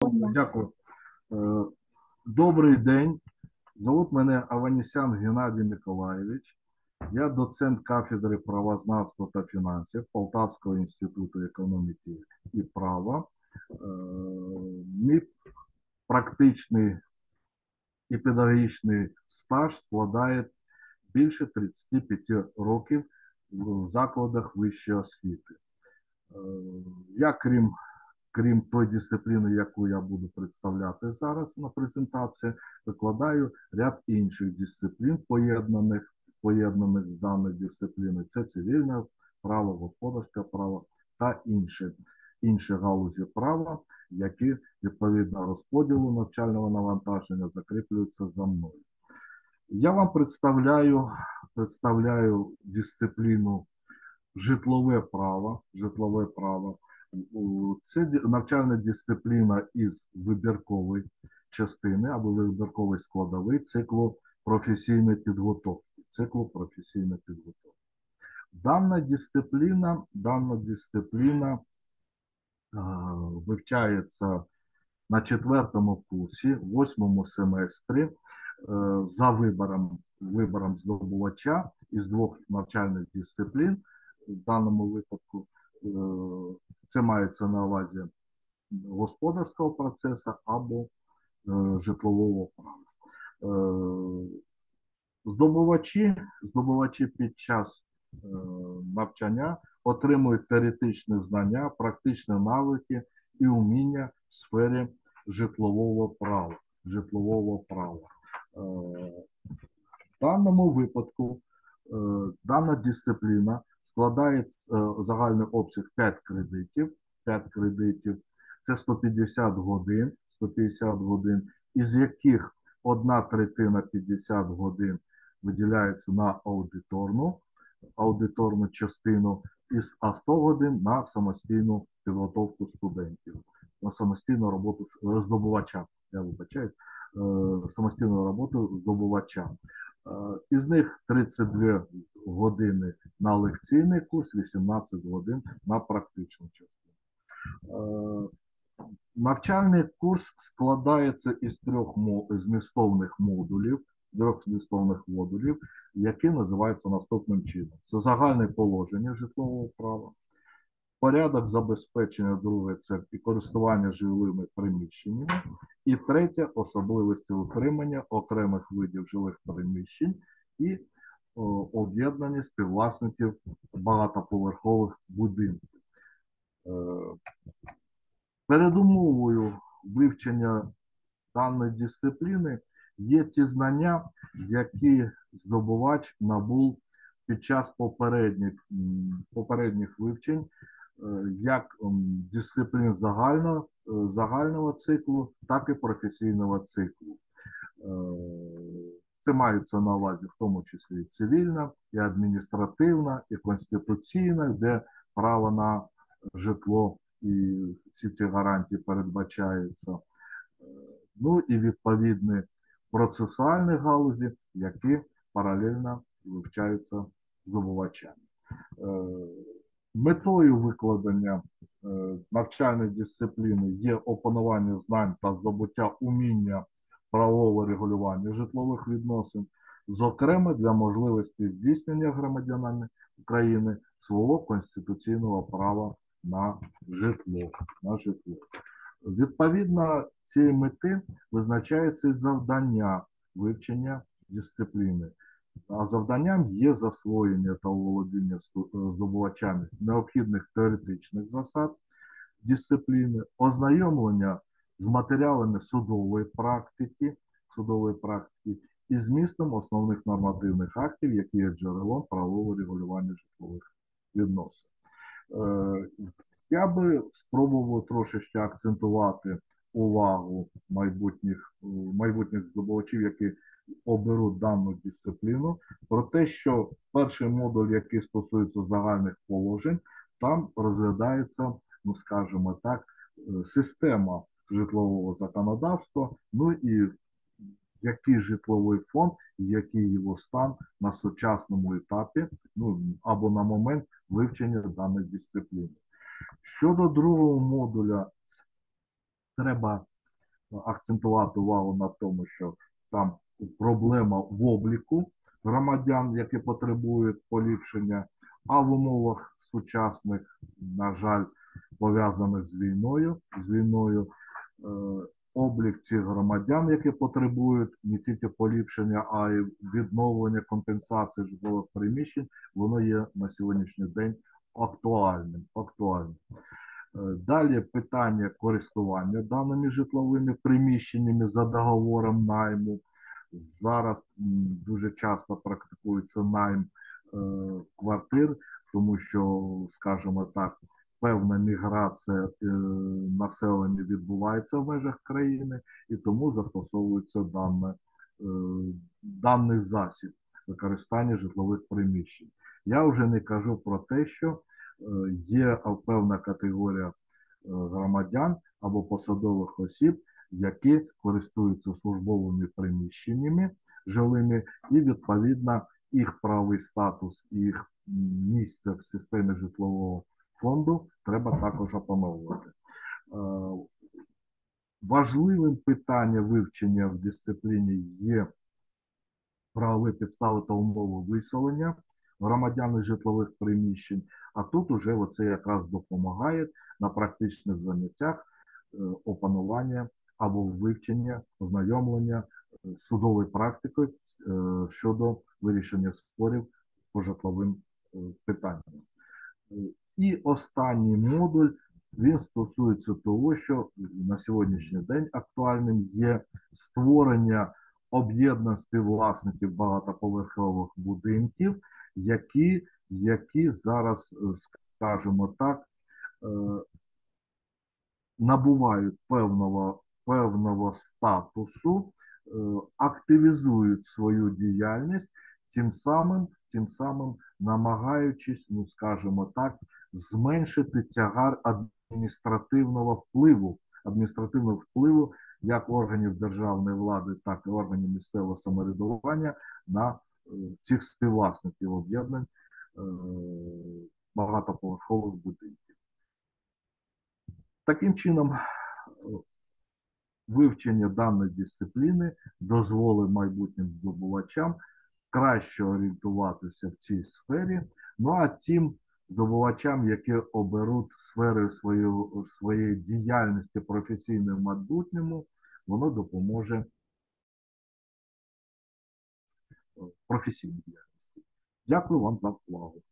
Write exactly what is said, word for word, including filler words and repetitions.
Добре, дякую. Е, Добрий день. Зовут мене Аванісян Геннадій Миколайович. Я доцент кафедри правознавства та фінансів Полтавського інституту економіки і права. Е, Мій практичний і педагогічний стаж складає більше тридцять п'ять років в закладах вищої освіти. Е, Я, крім Крім той дисципліни, яку я буду представляти зараз на презентації, викладаю ряд інших дисциплін, поєднаних, поєднаних з даною дисципліною. Це цивільне право, господарське право та інші, інші галузі права, які відповідно розподілу навчального навантаження закріплюються за мною. Я вам представляю, представляю дисципліну житлове право, житлове право. Це навчальна дисципліна із вибіркової частини або вибіркової складової циклу професійної підготовки. Циклу професійної підготовки. Дана дисципліна, дана дисципліна е, вивчається на четвертому курсі, восьмому семестрі е, за вибором, вибором здобувача із двох навчальних дисциплін. В даному випадку е, це мається на увазі господарського процесу або е, житлового права. Е, здобувачі, здобувачі під час е, навчання отримують теоретичні знання, практичні навики і уміння в сфері житлового права. Житлового права. Е, в даному випадку е, дана дисципліна складає загальний обсяг п'ять кредитів, п'ять кредитів, це сто п'ятдесят годин, сто п'ятдесят годин, із яких одна третина п'ятдесят годин виділяється на аудиторну, аудиторну частину, а сто годин на самостійну підготовку студентів, на самостійну роботу здобувача, я вибачаю, самостійну роботу здобувача. Із них тридцять дві години на лекційний курс, вісімнадцять годин на практичну частину. Навчальний курс складається із трьох змістовних модулів, трьох змістовних модулів, які називаються наступним чином. Це загальне положення житлового права, порядок забезпечення, друге – це і користування жилими приміщеннями, і третє – особливості утримання окремих видів жилих приміщень і об'єднання співвласників багатоповерхових будинків. Е, Передумовою вивчення даної дисципліни є ті знання, які здобувач набув під час попередніх, попередніх вивчень, як дисциплін загального, загального циклу, так і професійного циклу. Це мається на увазі в тому числі і цивільна, і адміністративна, і конституційна, де право на житло і всі ці гарантії передбачаються. Ну і відповідні процесуальні галузі, які паралельно вивчаються здобувачами. Метою викладення навчальної дисципліни є опанування знань та здобуття уміння правового регулювання житлових відносин, зокрема для можливості здійснення громадянами України свого конституційного права на житло. На житло. Відповідно цієї мети визначається завдання вивчення дисципліни. А завданням є засвоєння та володіння здобувачами необхідних теоретичних засад дисципліни, ознайомлення з матеріалами судової практики, судової практики і змістом основних нормативних актів, які є джерелом правового регулювання житлових відносин. Я би спробував трошечки акцентувати увагу майбутніх, майбутніх здобувачів, які оберуть дану дисципліну, про те, що перший модуль, який стосується загальних положень, там розглядається, ну скажімо так, система житлового законодавства, ну і який житловий фонд, який його стан на сучасному етапі, ну або на момент вивчення даної дисципліни. Щодо другого модуля, треба акцентувати увагу на тому, що там проблема в обліку громадян, які потребують поліпшення, а в умовах сучасних, на жаль, пов'язаних з війною, з війною, е, облік цих громадян, які потребують не тільки поліпшення, а й відновлення компенсації житлових приміщень, воно є на сьогоднішній день актуальним. актуальним. Далі питання користування даними житловими приміщеннями за договором найму. Зараз дуже часто практикується найм е, квартир, тому що, скажімо так, певна міграція е, населення відбувається в межах країни, і тому застосовується дане, е, даний засіб використання житлових приміщень. Я вже не кажу про те, що є певна категорія громадян або посадових осіб, які користуються службовими приміщеннями жилими, і відповідно їх правовий статус, їх місце в системі житлового фонду треба також опановувати. Важливим питанням вивчення в дисципліні є правові підстави та умови виселення громадян із житлових приміщень, а тут уже оце якраз допомагає на практичних заняттях е, опанування або вивчення, ознайомлення е, судової практики е, щодо вирішення спорів по житловим е, питанням. Е, І останній модуль, він стосується того, що на сьогоднішній день актуальним є створення об'єднань співвласників багатоповерхових будинків, які, які зараз, скажімо так, набувають певного, певного статусу, активізують свою діяльність, тим самим, тим самим намагаючись, ну скажімо так, зменшити тягар адміністративного впливу, адміністративного впливу як органів державної влади, так і органів місцевого самоврядування на цих співвласників об'єднань багатоповерхових будинків. Таким чином, вивчення даної дисципліни дозволить майбутнім здобувачам краще орієнтуватися в цій сфері, ну а тим здобувачам, які оберуть сфери своєї, своєї діяльності професійної в майбутньому, воно допоможе професійній діяльності. Дякую вам за увагу.